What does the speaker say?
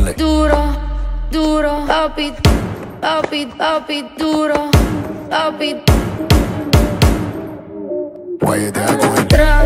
it. Duro, duro, papi, papi, papi, duro, papi. Why you there going?